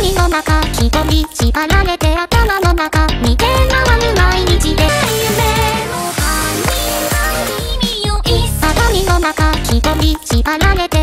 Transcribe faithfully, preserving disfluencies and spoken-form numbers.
鏡の中一人縛られて頭の中逃げ回る毎日で夢の犯人は君よ。鏡の中一人縛られて